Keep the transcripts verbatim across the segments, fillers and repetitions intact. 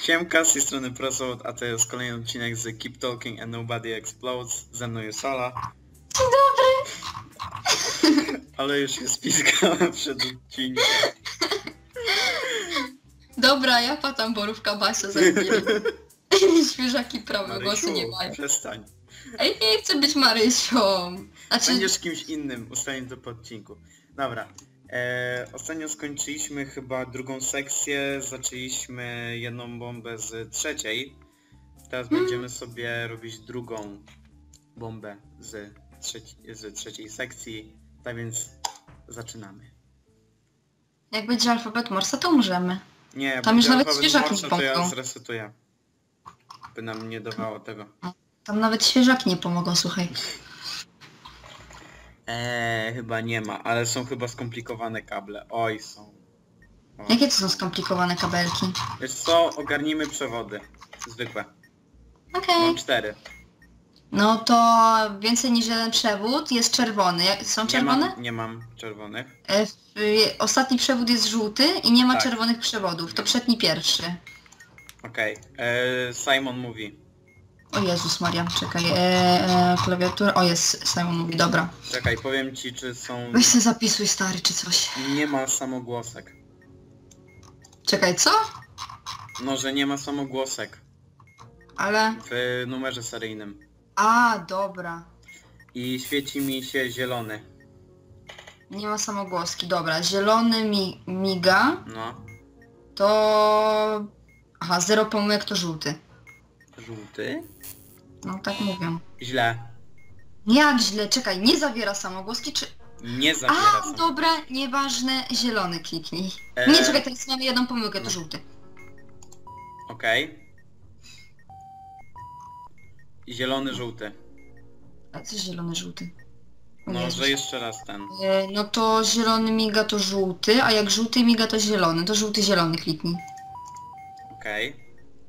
Siemka, z tej strony Prosod, a to jest kolejny odcinek z Keep Talking and Nobody Explodes. Ze mną jest Ola. Dzień dobry! Ale już się spiskała przed odcinkiem. Dobra, ja patam borówka Basia za chwilę. Świeżaki prawe głosy nie mają. Przestań. Ej, nie chcę być Marysią. Znaczy... Będziesz kimś innym, ustalimy to po odcinku. Dobra. E, ostatnio skończyliśmy chyba drugą sekcję, zaczęliśmy jedną bombę z trzeciej. Teraz hmm. będziemy sobie robić drugą bombę z, trzeci, z trzeciej sekcji. Tak więc zaczynamy. Jak będzie alfabet Morsa, to umrzemy. Nie, tam już nawet alfabet świeżaki Morsa, nie to ja pomogą. zresetuję. By nam nie dawało tego. Tam nawet świeżaki nie pomogą, słuchaj. Eee, chyba nie ma, ale są chyba skomplikowane kable. Oj, są. O. Jakie to są skomplikowane kabelki? Wiesz co, ogarnijmy przewody. Zwykłe. Okej. Mam cztery. No to więcej niż jeden przewód jest czerwony. Jak- Są czerwone? Nie mam, nie mam czerwonych. E, w- y, ostatni przewód jest żółty i nie ma Tak. czerwonych przewodów. To przedni pierwszy. Okej. Eee, Simon mówi. O Jezus Maria, czekaj. E, e, klawiatura. O jest, Simon mówi, dobra. Czekaj, powiem ci, czy są... Weź się zapisuj, stary, czy coś. Nie ma samogłosek. Czekaj, co? No, że nie ma samogłosek Ale... w numerze seryjnym. A, dobra. I świeci mi się zielony. Nie ma samogłoski. Dobra, zielony mi miga. No. To... Aha, zero pomyłek to żółty. Żółty? No tak mówią. Źle. Jak źle, czekaj, nie zawiera samogłoski, czy... Nie zawiera A, samogłosek. dobra, nieważne, zielony kliknij. E, Nie, czekaj, teraz mamy jedną pomyłkę, to żółty. Okej. Zielony, żółty. A co zielony, żółty? O No, Jezus. że jeszcze raz ten. E, No to zielony miga to żółty, a jak żółty miga to zielony, to żółty zielony kliknij. Okej.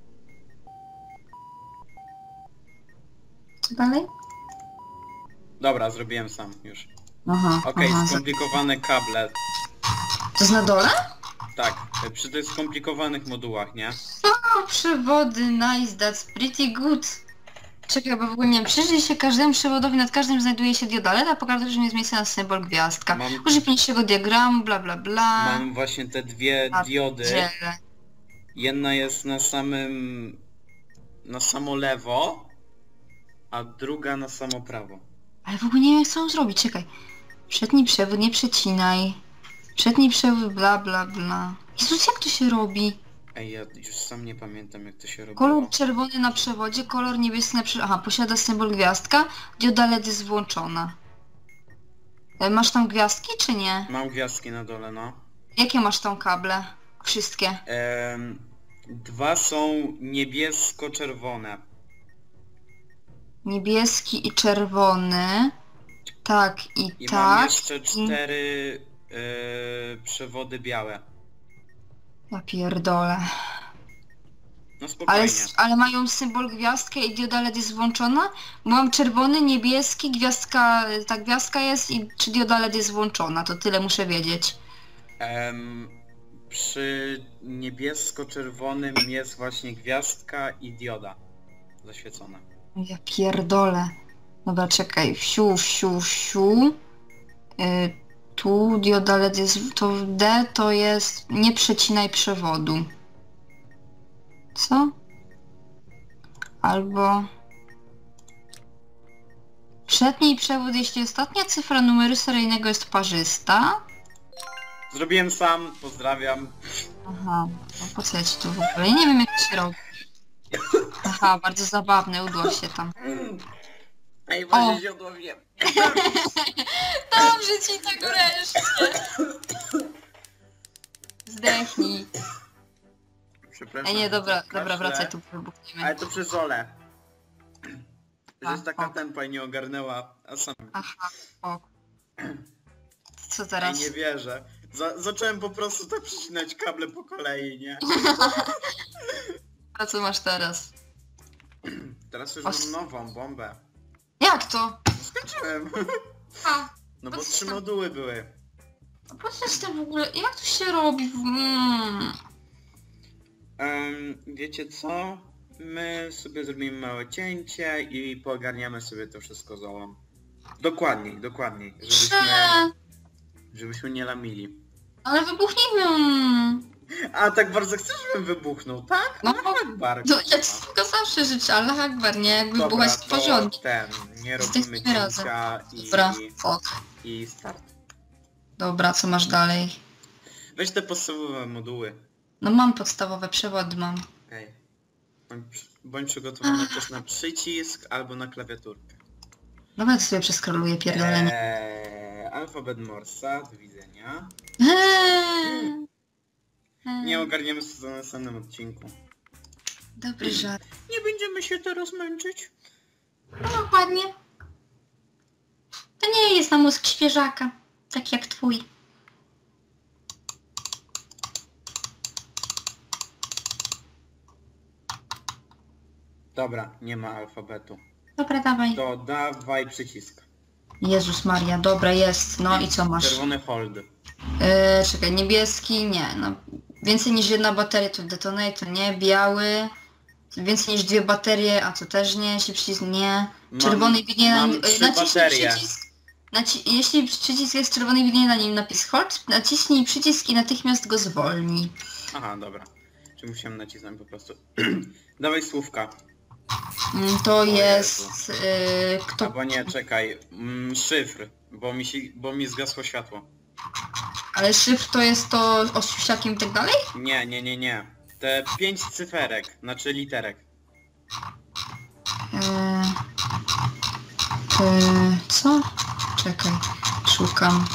Co dalej? Dobra, zrobiłem sam już. Aha, Okej, aha. skomplikowane kable. To jest na dole? Tak, przy tych skomplikowanych modułach, nie? O, przewody, nice, that's pretty good. Czekaj, bo w ogóle nie wiem, przyjrzyj się każdemu przewodowi, nad każdym znajduje się diodalet, a po każdym jest miejsce na symbol gwiazdka. Mam- Użyj pierwszego diagramu, bla bla bla. Mam właśnie te dwie A, diody. dziele. Jedna jest na samym... na samo lewo, a druga na samo prawo. Ale w ogóle nie wiem, jak co mam zrobić, czekaj. Przedni przewód, nie przecinaj. Przedni przewód, bla bla bla. Jezus, jak to się robi? Ej, ja już sam nie pamiętam, jak to się robiło. Kolor czerwony na przewodzie, kolor niebieski na przewodzie. Aha, posiada symbol gwiazdka, dioda L E D jest włączona. E, Masz tam gwiazdki, czy nie? Mam gwiazdki na dole, no. Jakie masz tam kable? Wszystkie. Em, dwa są niebiesko-czerwone. Niebieski i czerwony. Tak i, I tak. mam jeszcze cztery e, przewody białe. Ja pierdolę. No spokojnie. Ale, s- ale mają symbol gwiazdkę i dioda L E D jest włączona? Bo mam czerwony, niebieski, gwiazdka, ta gwiazdka jest i czy dioda L E D jest włączona, to tyle muszę wiedzieć. Em, przy niebiesko-czerwonym jest właśnie gwiazdka i dioda zaświecona. Ja pierdolę. Dobra, czekaj. Wsiu, wsiu, wsiu. Y, tu dioda L E D jest... To D to jest... Nie przecinaj przewodu. Co? Albo... Przedni przewód, jeśli ostatnia cyfra numeru seryjnego jest parzysta. Zrobiłem sam, pozdrawiam. Aha, no po co ja ci to w ogóle? Ja nie wiem, jak to się robi. Aha, bardzo zabawne, udło się tam. Ej, O. właśnie się odłowiłem. Dobrze ci tak wreszcie. Zdechnij. Przepraszam. Ej, nie, dobra, Kaszle, dobra, wracaj tu, wybuchniemy. Ale to przez Olę. Że A, jest taka o. tempa i nie ogarnęła, a sam... Aha, o. Co Ej, teraz? nie wierzę. Za zacząłem po prostu tak przecinać kable po kolei, nie? A co masz teraz? Teraz już Os- mam nową bombę. Jak to? Skończyłem. A, No bo Po co trzy tam- moduły były. po co to w ogóle? Jak to się robi? Mm. em, wiecie co? My sobie zrobimy małe cięcie i poogarniamy sobie to wszystko zołą. Dokładniej, dokładniej. Żebyśmy, Prze... żebyśmy nie lamili. Ale wybuchnijmy. A tak bardzo chcesz, żebym wybuchnął, tak? No, Allah Akbar. To ja ci tylko zawsze życzę, Allah Akbar, nie? Jak Dobra, wybuchać w to porządku. ten, nie Jesteśmy robimy razem. cięcia i, Dobra, fuck. i start. Dobra, co masz dalej? Weź te podstawowe moduły. No mam podstawowe przewody, mam. Okej. Bądź, bądź przygotowany też na przycisk albo na klawiaturkę. Dobra, to sobie przeskroluję pierdolenie. Eee, alfabet Morsa, do widzenia. Eee. Nie ogarniemy się w następnym odcinku. Dobry żart. Nie będziemy się teraz męczyć. No dokładnie. To nie jest na mózg świeżaka, tak jak twój. Dobra, nie ma alfabetu. Dobra, dawaj. To dawaj przycisk. Jezus Maria, dobra jest. No i co masz? Czerwony hold. Yy, czekaj, niebieski, nie. No, więcej niż jedna bateria to detonate, nie. Biały. Więcej niż dwie baterie, a to też nie. Jeśli przycisk nie. Czerwony Mam, widnieje na mam nim. trzy Naciśnij baterie. przycisk. Naci jeśli przycisk jest czerwony, widnieje na nim napis hold. Naciśnij przycisk i natychmiast go zwolni. Aha, dobra. Czy musiałem nacisnąć po prostu. Dawaj słówka. Mm, To Jezu. jest... Yy, kto... Albo nie, czekaj. Mm, szyfr, bo mi, się, bo mi zgasło światło. Ale szyfr to jest to o siusiakiem i tak dalej? Nie, nie, nie, nie. Te pięć cyferek, znaczy literek. Yy, yy, co? Czekaj, szukam.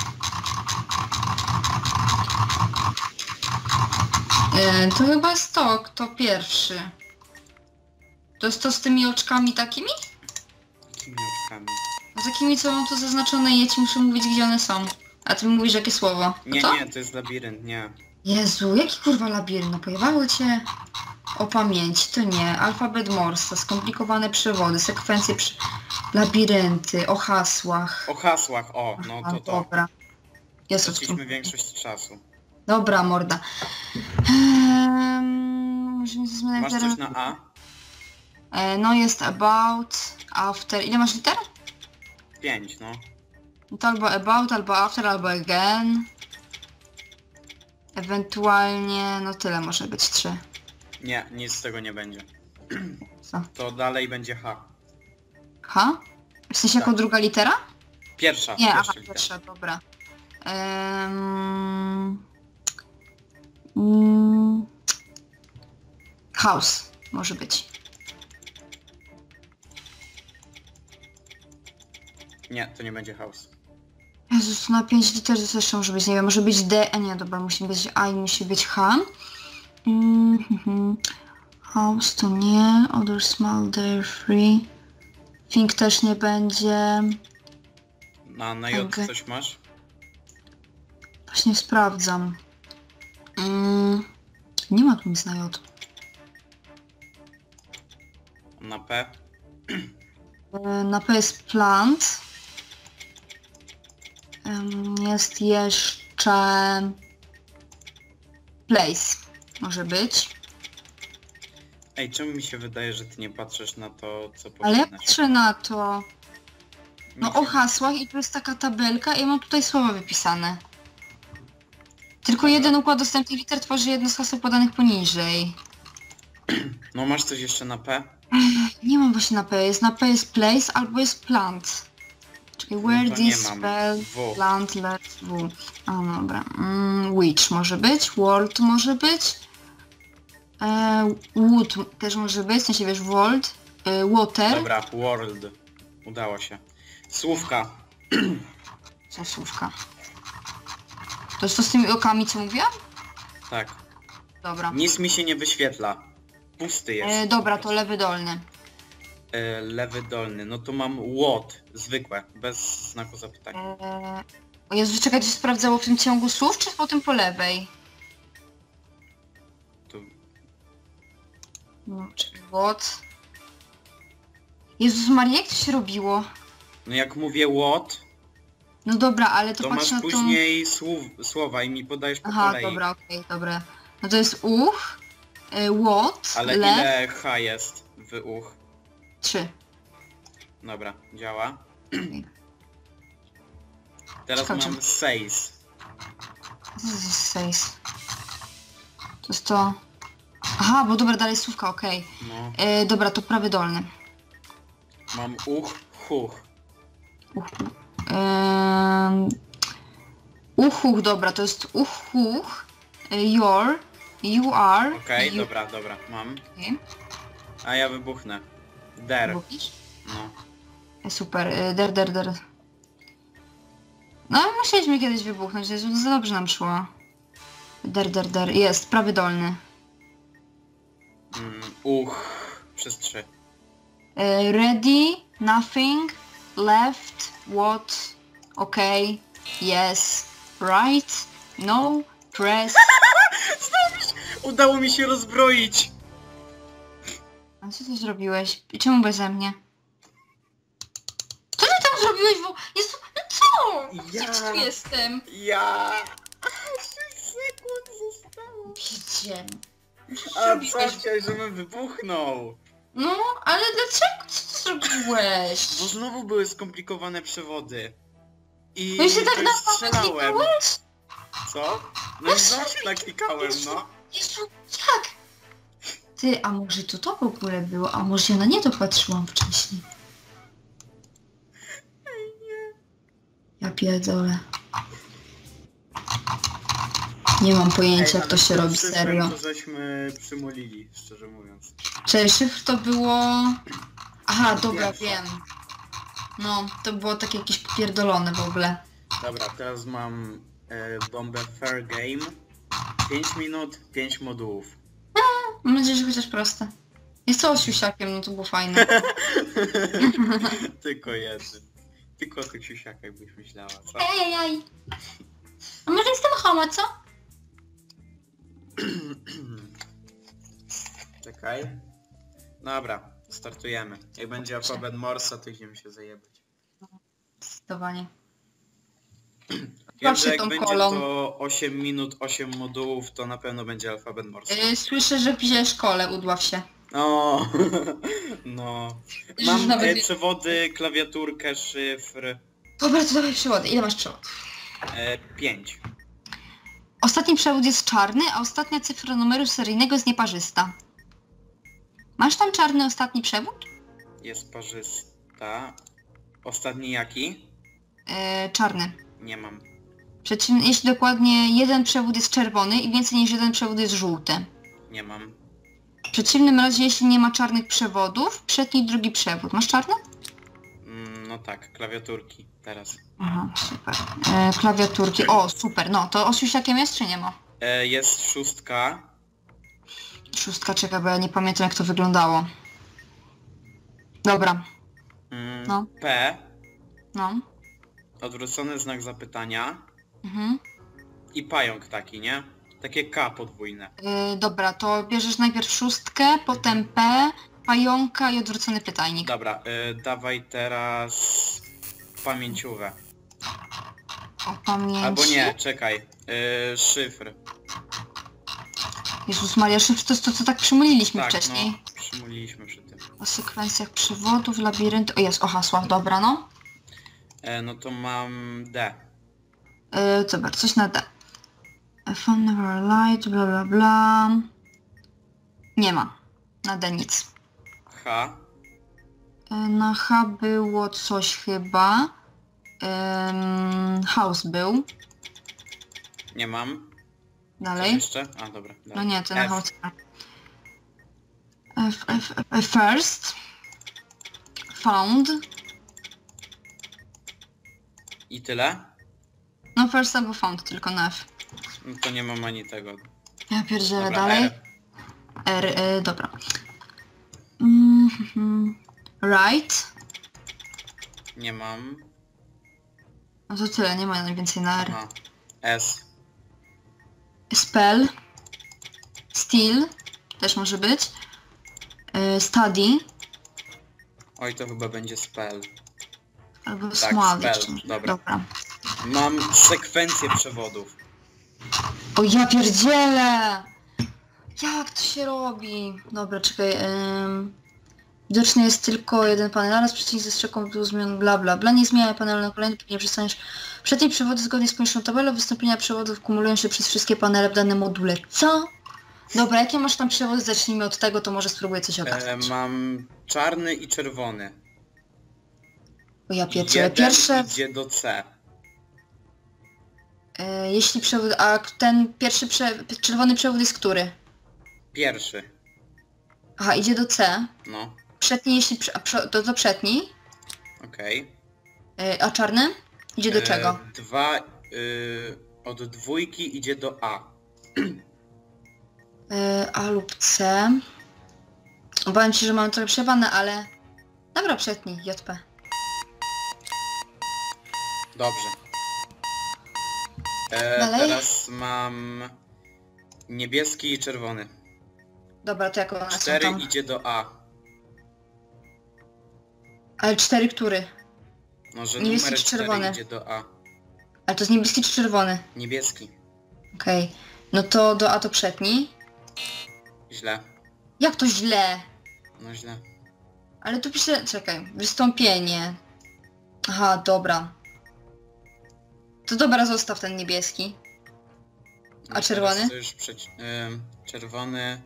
Yy, to chyba jest to, kto pierwszy. To jest to z tymi oczkami takimi? Jakimi oczkami? No takimi, co mam tu zaznaczone i ja ci muszę mówić, gdzie one są. A ty mi mówisz, jakie słowo. To Nie, to? nie, to jest labirynt, nie. Jezu, jaki kurwa labirynt? No pojebało cię? O pamięci, to nie. Alfabet Morsa, skomplikowane przewody, sekwencje przy... labirynty, o hasłach. O hasłach, o, no A, to to. dobra. Jezu, Straciliśmy większość czasu. dobra, morda. Ehm, musimy zmieniać Masz teraz- coś na A? E, no jest about, after. Ile masz liter? Pięć, no. No to albo about, albo after, albo again. Ewentualnie, no tyle może być, trzy. Nie, nic z tego nie będzie. Co? To dalej będzie H. H? W sensie jako Tak. druga litera? Pierwsza, Nie, aha, pierwsza litera. pierwsza, dobra. Ehm, mm, house może być. Nie, to nie będzie house. Jezus, na pięć liter to jeszcze może być, nie wiem, może być D, a nie, dobra, musi być A i musi być H. Mm, mhm. House to nie, other small dairy free. Think też nie będzie. Na, na J Okej. coś masz? Właśnie sprawdzam. Mm, nie ma tu nic na J. Na P? E, Na P jest plant. Em, Jest jeszcze place. Może być. Ej, czemu mi się wydaje, że ty nie patrzysz na to, co Ale ja powinnaś? patrzę na to. No Mi o się- hasłach i tu jest taka tabelka i ja mam tutaj słowa wypisane. Tylko Dobra. jeden układ dostępnych liter tworzy jedno z haseł podanych poniżej. No masz coś jeszcze na P? Nie mam właśnie na P. Jest na P jest place albo jest plant. Czekaj, where No to nie this mam. spell W. plant let w. A dobra. Mm, which może być, world może być. E, wood też może być, w sensie wiesz, world. E, water. Dobra, world. Udało się. Słówka. Co słówka? To jest to z tymi okami, co mówiłam? Tak. Dobra. Nic mi się nie wyświetla. Pusty jest. E, dobra, to lewy dolny. E, lewy dolny. No to mam what. Zwykłe. Bez znaku zapytania. E, o Jezu, czekaj, to się sprawdzało w tym ciągu słów, czy potem po lewej? Tu. No, czekaj, what? Jezus Maria, jak to się robiło? No jak mówię what, No dobra, ale to, to patrz masz na tą... później słów, słowa i mi podajesz po Aha, kolei. dobra, okej, dobra. No to jest uch, Y, what? Ale left? ile H jest w uch? Trzy. Dobra, działa. Okay. Teraz Skoczę. mam seis. Co to jest sejs? To jest to... Aha, bo dobra, dalej słówka, okej. No. Okay. Dobra, to prawy dolny. Mam uch, huch. Uch, Ym... Uchuch, dobra, to jest uchuch, y, your, you are, Okej, you... dobra, dobra, mam. Okay. A ja wybuchnę. Der. Mówisz? No. Y, Super, y, der, der, der. No, musieliśmy kiedyś wybuchnąć, Jezu, za dobrze nam szło. Der, der, der, jest, prawy dolny. Mm, uch, przez trzy. Y, ready, nothing, left, what, okay, yes, right, no, press. Udało mi się rozbroić! A co ty zrobiłeś? I czemu beze mnie? Co ty tam zrobiłeś, bo... Jezu, no co? Ja. Ja tu jestem. Ja! sześć sekund zostało. Wiecie. A co chciałeś, żebym wybuchnął? No, ale dlaczego? Co ty zrobiłeś? Bo znowu były skomplikowane przewody. I No i się tak coś na strzelałem. klikałeś? Co? No i znowu się naklikałem, no. Jezu, jak? Ty, a może to to w ogóle było? A może ja na nie to patrzyłam wcześniej? Ja pierdolę. Nie mam pojęcia, jak to się robi, Cyfrem serio. to żeśmy przymolili, szczerze mówiąc. Czyli szyfr to było... Aha, dobra, Pierwsza. wiem. No, to było takie jakieś popierdolone w ogóle. Dobra, teraz mam e, bombę Fair Game. pięć minut, pięć modułów. Mam nadzieję, że chociaż proste. Jest to siusiakiem, no to było fajne. Tylko jeden. Tylko o tych siusiakach byś myślała, co? Ej, ej, ej. A może jestem homo, co? Czekaj. Dobra, startujemy. Jak będzie alfabet Morsa, to idziemy się zajebać. Zdecydowanie. Wiem, Proszę że jak tą będzie kolą. to osiem minut, osiem modułów, to na pewno będzie alfabet Morsa. Yy, słyszę, że w szkole udław się. O, no. Już Mam nawet e, wie- przewody, klawiaturkę, szyfr. Dobra, to dawaj przewody. Ile masz przewod? E, pięć. Ostatni przewód jest czarny, a ostatnia cyfra numeru seryjnego jest nieparzysta. Masz tam czarny ostatni przewód? Jest parzysta. Ostatni jaki? Yy, czarny. Nie mam. Przeciwnie, jeśli dokładnie jeden przewód jest czerwony i więcej niż jeden przewód jest żółty. Nie mam. W przeciwnym razie, jeśli nie ma czarnych przewodów, przetnij drugi przewód. Masz czarny? Mm, no tak, klawiaturki. Teraz. Aha, super. E, klawiaturki. O, super. No, to osiusiakiem jest czy nie ma? E, jest szóstka. Szóstka, czeka, bo ja nie pamiętam jak to wyglądało. Dobra, Mm, No. P. no. Odwrócony znak zapytania. Mhm. I pająk taki, nie? Takie K podwójne. E, dobra, to bierzesz najpierw szóstkę, potem P, pająka i odwrócony pytajnik. Dobra, e, dawaj teraz pamięciówę. O pamięci. Albo nie, czekaj. E, szyfr. Jezus Maria, szyfr to jest to, co tak przymuliliśmy Tak, wcześniej. no. Przymuliliśmy przy tym. O sekwencjach przewodów, labiryntu... O, jest, o hasłach, dobra, no. E, no to mam D. Yy, zobacz, coś na D. A phone never light, bla bla bla. Nie ma. Na D nic. H. Yy, na H było coś chyba. Ym, house był. Nie mam. Co Dalej. jeszcze? A, dobra. No dalej. nie, to na F. house. F, F, F, first. Found. I tyle? No first albo found, tylko na F. No to nie mam ani tego. Ja pierdzielę Dobra, dalej. R. R, y, dobra. Mm, mhm. Right. Nie mam. No to tyle, nie ma więcej na R. Aha. S. Spell. Steal. Też może być. Y, study. Oj, to chyba będzie spell. Albo Tak, small. spell. jeszcze. Dobra. Dobra. Mam sekwencję przewodów. O ja pierdzielę! Jak to się robi? Dobra, czekaj. Ym... Widoczny jest tylko jeden panel, naraz przeciwnik ze strzałką był zmian, bla bla bla. Nie zmieniaj panelu na kolejny, póki nie przestaniesz. Przednie przewody zgodnie z poniższą tabelą wystąpienia przewodów kumulują się przez wszystkie panele w danym module. Co? Dobra, jakie masz tam przewody? Zacznijmy od tego, to może spróbuję coś E, ogarnąć. mam czarny i czerwony. O ja pieczę. Jeden Pierwsze... idzie do C. E, jeśli przewód... A ten pierwszy prze... czerwony przewód jest który? Pierwszy. Aha, idzie do C. No. Przedni, jeśli... Prze... a prze- To do przedni. Okej. E, a czarny? Idzie do czego? E, dwa... Y, od dwójki idzie do A. E, A lub C. Obawiam się, że mam trochę przerwane, ale... Dobra, przedni, J P. Dobrze. E, Dalej? teraz mam niebieski i czerwony. Dobra, to jak one są Cztery tam? idzie do A. Ale cztery który? No, że Niebieski numer czy cztery czerwony? idzie do A. Ale to jest niebieski czy czerwony? Niebieski. Okej. No to do A to przedni. Źle. Jak to źle? No źle. Ale tu pisze... Czekaj. Wystąpienie. Aha, dobra. To dobra, zostaw ten niebieski. No A czerwony? teraz to już przeci- ym, czerwony...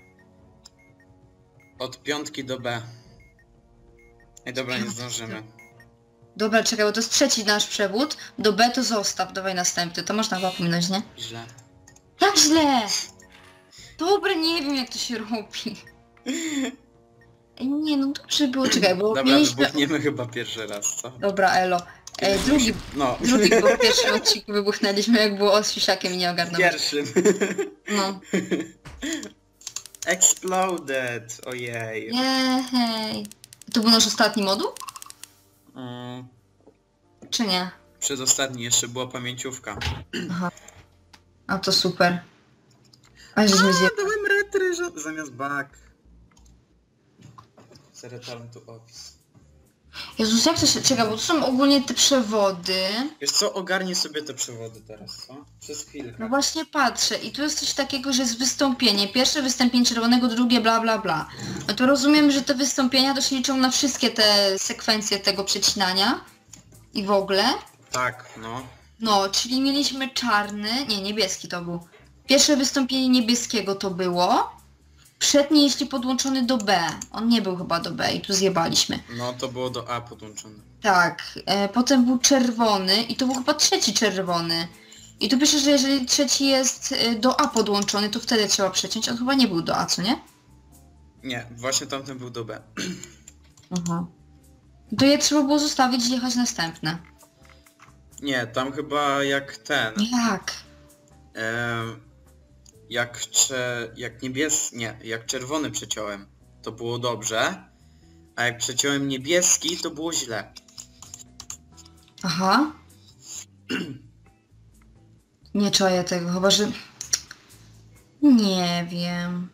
Od piątki do B. Ej, dobra, nie zdążymy. Dobra, czekaj, bo to jest trzeci nasz przewód. Do B to zostaw, dawaj następny. To można chyba pominąć, nie? Źle. Jak źle! Dobra, nie wiem jak to się robi. Ej, nie, no dobrze było, czekaj, bo Dobra, mieliśmy... wybuchniemy chyba pierwszy raz, co? Dobra, elo. Ej, drugi, No. drugi, bo w pierwszym odcinku wybuchnęliśmy, jak było o z siusiakiem i nie ogarnąłem. Pierwszym. No. Exploded, ojej. Jej. To był nasz ostatni moduł? Mm, Czy nie? przedostatni jeszcze była pamięciówka. Aha. A to super. A żeśmy zje... dałem retry że- zamiast back. Return to office. Jezus, jak to się... Czekaj, bo to są ogólnie te przewody. Wiesz co, ogarnij sobie te przewody teraz, co? Przez chwilkę. No właśnie patrzę i tu jest coś takiego, że jest wystąpienie. Pierwsze wystąpienie czerwonego, drugie bla bla bla. No to rozumiem, że te wystąpienia to się liczą na wszystkie te sekwencje tego przecinania. I w ogóle. Tak, no. No, czyli mieliśmy czarny, nie, niebieski to był. Pierwsze wystąpienie niebieskiego to było. Przedni, jeśli podłączony do B. On nie był chyba do B i tu zjebaliśmy. No to było do A podłączone. Tak, e, potem był czerwony i to był chyba trzeci czerwony. I tu pisze, że jeżeli trzeci jest e, do A podłączony, to wtedy trzeba przeciąć. On chyba nie był do A, co nie? Nie, właśnie tamten był do B. Aha. To je trzeba było zostawić i jechać następne. Nie, tam chyba jak ten... Jak? Em, jak cze... jak niebies... nie, jak czerwony przeciąłem, to było dobrze. A jak przeciąłem niebieski, to było źle. Aha. Nie czaję tego, chyba że... Nie wiem.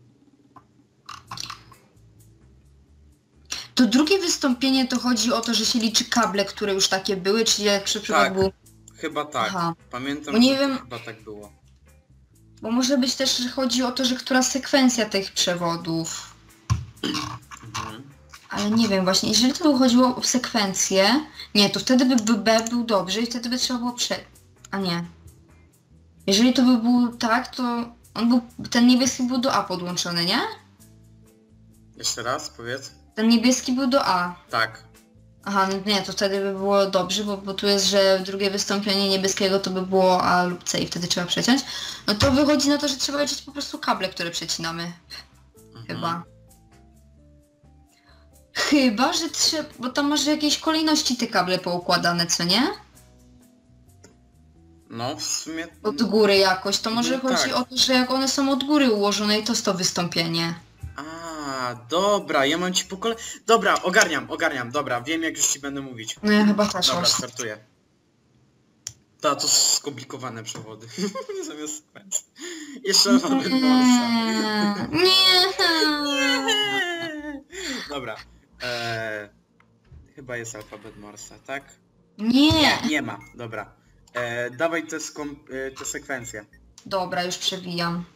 To drugie wystąpienie to chodzi o to, że się liczy kable, które już takie były, czyli jak przy przykład Tak. był... Chyba tak. Aha. Pamiętam, Bo nie że wiem- to chyba tak było. Bo może być też, że chodzi o to, że która sekwencja tych przewodów. Mhm. Ale nie wiem właśnie, jeżeli to by chodziło o sekwencję... Nie, to wtedy by by B był dobrze i wtedy by trzeba było prze... A nie. Jeżeli to by było tak, to... On był... Ten niebieski był do A podłączony, nie? Jeszcze raz, powiedz. Ten niebieski był do A. Tak. Aha, no nie, to wtedy by było dobrze, bo, bo tu jest, że drugie wystąpienie niebieskiego to by było A lub C i wtedy trzeba przeciąć. No to wychodzi na to, że trzeba liczyć po prostu kable, które przecinamy. Mhm. Chyba. Chyba, że trzeba... Bo tam masz w jakiejś kolejności te kable poukładane, co nie? No, w sumie... Od góry jakoś. To może No chodzi tak. o to, że jak one są od góry ułożone i to jest to wystąpienie. A, dobra, ja mam ci po kolei... Dobra, ogarniam, ogarniam, dobra, wiem jak już ci będę mówić. No ja chyba też Dobra, właśnie. startuję. Ta, to skomplikowane przewody. Zamiast sekwencji. Jeszcze alfabet Morsa. Nie. Dobra. Eee, chyba jest alfabet Morsa, tak? Nie. Nie ma, dobra. Eee, dawaj te, skom- e, te sekwencje. Dobra, już przewijam.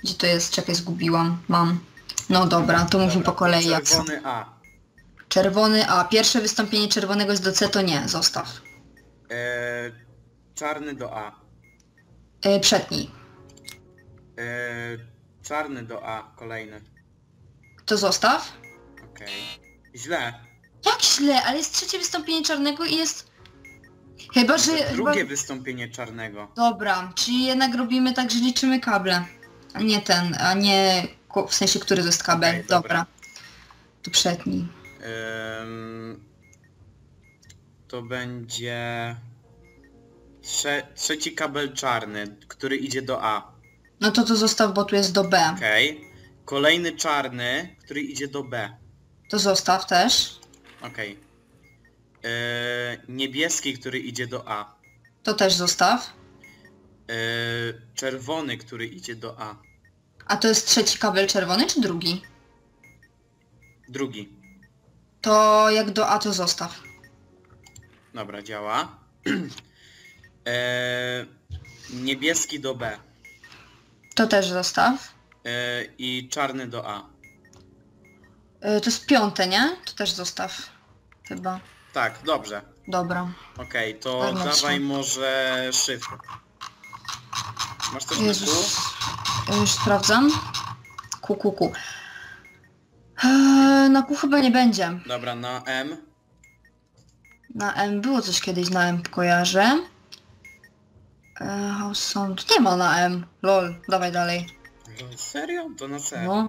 Gdzie to jest? Czekaj, zgubiłam. Mam. No dobra, to mówimy Dobra, po kolei jak są. Czerwony A. Czerwony A. Pierwsze wystąpienie czerwonego jest do C, to nie, zostaw. E, czarny do A. Yy, przedni. E, czarny do A, kolejny. To zostaw. Okej. Źle. Jak źle, ale jest trzecie wystąpienie czarnego i jest... Chyba, że... Drugie Chyba... wystąpienie czarnego. Dobra, czyli jednak robimy tak, że liczymy kable. A nie ten, a nie... ko- W sensie, który to jest kabel. Okej, dobra. dobra. To przedni. Ym, to będzie... Trze trzeci kabel czarny, który idzie do A. No to to zostaw, bo tu jest do B. Okej. Kolejny czarny, który idzie do B. To zostaw też. Okej. Yy, niebieski, który idzie do A. To też zostaw. Yy, czerwony, który idzie do A. A to jest trzeci kabel czerwony czy drugi? Drugi. To jak do A to zostaw. Dobra, działa. yy, niebieski do B. To też zostaw. Yy, I czarny do A. Yy, to jest piąte, nie? To też zostaw. Chyba. Tak, dobrze. Dobra. Okej, to Wewnętrzny. dawaj może szyfr. Masz coś na Jezus. kół? Już sprawdzam. Ku, ku, ku. Eee, na Q chyba nie będzie. Dobra, na M. Na M było coś kiedyś, na M kojarzę. Eee, house sound. Nie ma na M. Lol, dawaj dalej. No, serio? To na C. No.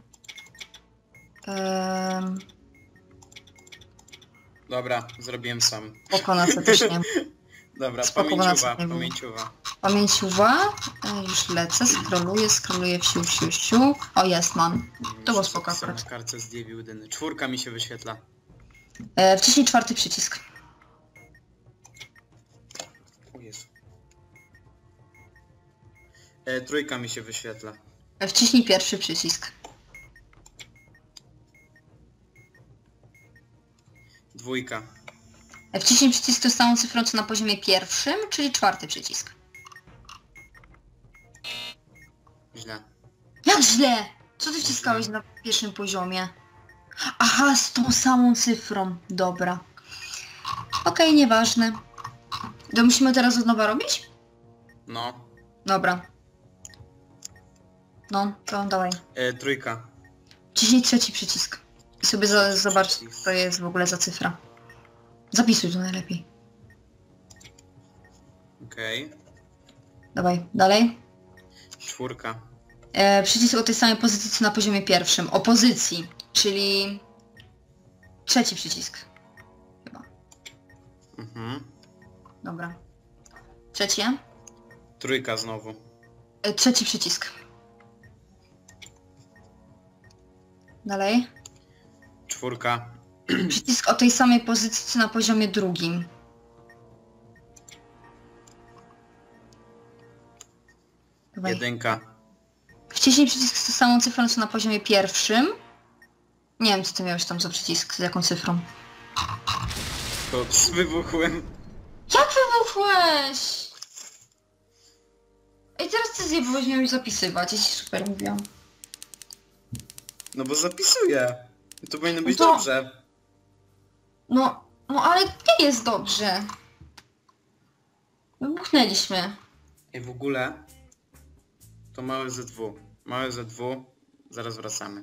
Eee, Dobra, zrobiłem sam. spoko, na C też nie ma. Dobra, Spoko, bo na pamięciowa, co nie było. pamięciowa. Pamięciuwa. Eee, już lecę, scrolluję, scrolluję wsiu, wsiu, wsiu. O, jest, mam. To było spoko Są akurat. na kartce z Dievi jedyny. Czwórka mi się wyświetla. Eee, wciśnij czwarty przycisk. O Jezu. E, trójka mi się wyświetla. Eee, wciśnij pierwszy przycisk. Dwójka. Eee, wciśnij przycisk tą samą cyfrą co na poziomie pierwszym, czyli czwarty przycisk. Źle. Jak źle? Co ty wciskałeś na pierwszym poziomie? Aha, z tą samą cyfrą. Dobra. Okej, nieważne. To musimy teraz od nowa robić? No. Dobra. No, to dawaj. E, trójka. Wciśnij trzeci przycisk. I sobie za, zobacz, co Przycisk. to jest w ogóle za cyfra. Zapisuj to najlepiej. Okej. Dawaj, dalej. Czwórka. E, przycisk o tej samej pozycji co na poziomie pierwszym. O pozycji, czyli... Trzeci przycisk. Chyba. Mhm. Dobra. Trzecie. Trójka znowu. E, trzeci przycisk. Dalej. Czwórka. Przycisk o tej samej pozycji co na poziomie drugim. Dawaj. Jedynka. Wciśnij przycisk z tą samą cyfrą co na poziomie pierwszym. Nie wiem co ty miałeś tam za przycisk, z jaką cyfrą. Ups, wybuchłem. Jak wybuchłeś? Ej, teraz ty zjebałeś, miałeś zapisywać, ja ci super mówiłam. No bo zapisuję. I to powinno być No to- dobrze. No, no ale nie jest dobrze. Wybuchnęliśmy. I w ogóle to małe Z W. Małe Z W. Zaraz wracamy.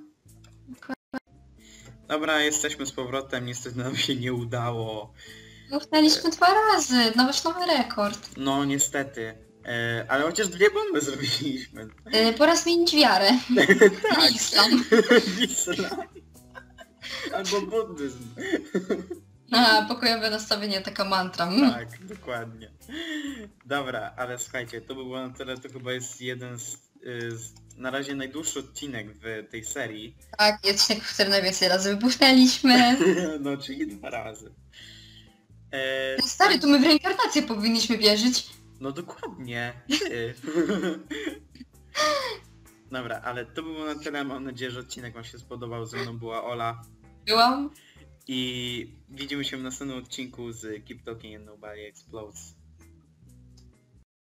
Dobra, jesteśmy z powrotem. Niestety nam się nie udało. Wybuchnęliśmy dwa razy, nawet nowy rekord. No niestety. E, ale chociaż dwie bomby zrobiliśmy. Yy, po raz zmienić wiarę. Tak. Islam. Islam. Albo buddyzm. A, pokojowe nastawienie, taka mantra. Mm. Tak, dokładnie. Dobra, ale słuchajcie, to by było na tyle, to chyba jest jeden z, y, z na razie najdłuższy odcinek w tej serii. Tak, odcinek, w którym najwięcej razy wybuchnęliśmy. No, czyli dwa razy. E, Stary, to my w reinkarnację powinniśmy wierzyć. No dokładnie. Ty. Dobra, ale to by było na tyle. Mam nadzieję, że odcinek wam się spodobał. Ze mną była Ola. Byłam. I widzimy się w następnym odcinku z Keep Talking and Nobody Explodes.